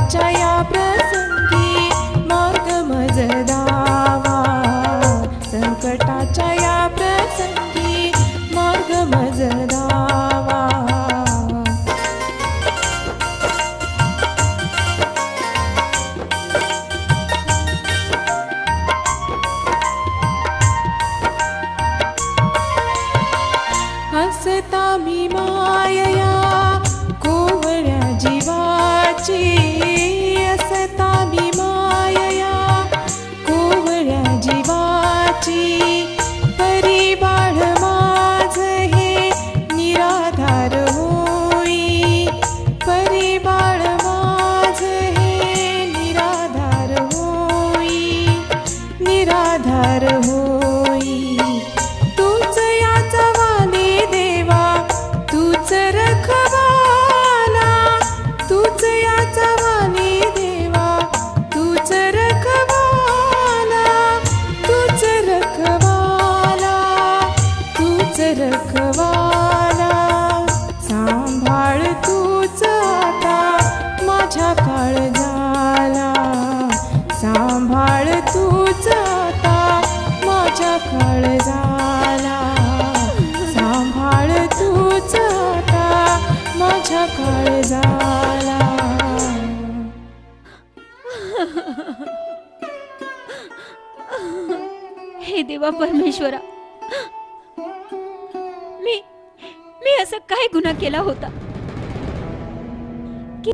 संकटाच्या या प्रसंगी मार्ग मज दावा, संकटाच्या या प्रसंगी मार्ग मज दावा. हसता मी मायया कोवळ्या जीवाची, हसता मी मायया कोवळ्या जीवाची. परिबाळ माझ हे निराधार होई, परिबाळ माझ हे निराधार होई, निराधार होई. तूच याचा वाली देवा, तूच रखवाला, तूच याचा वाली देवा, तूच रखवाला, तूच रखवाला, तूच रखवाला. सांभाळ तूच आता माझ्या काळजाला, सांभाळ तूच आता माझ्या काळजाला, सांभाळ तूच आता माझ्या काळजाला. हे देवा परमेश्वरा, मी असं काय गुन्हा केला होता की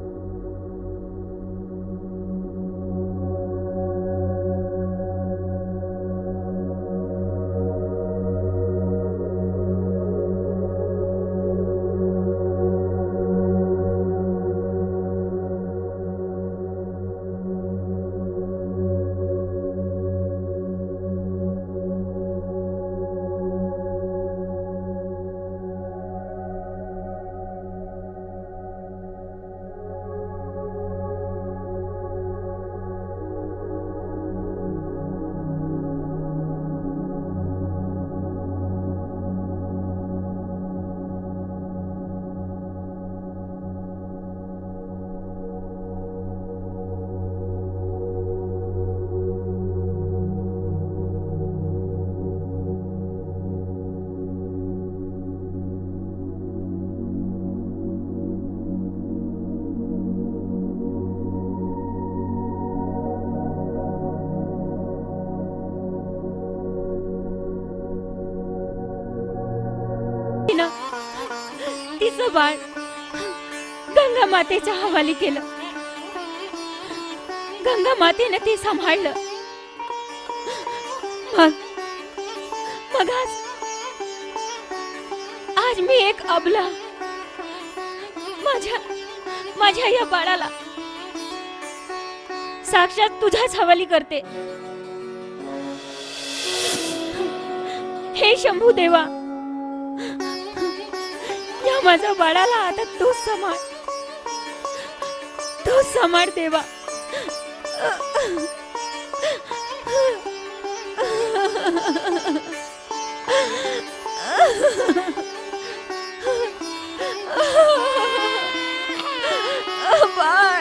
तिचं बाळ गंगा मातेच्या हवाली केलं. गंगा मातेने ते सांभाळलं. मग आज मी एक अबला माझ्या या बाळाला साक्षात तुझ्याच हवाली करते. हे शंभू देवा, या माझ्या बाळाला आता तूच सांभाळ, तूच सांभाळ देवा. बाळ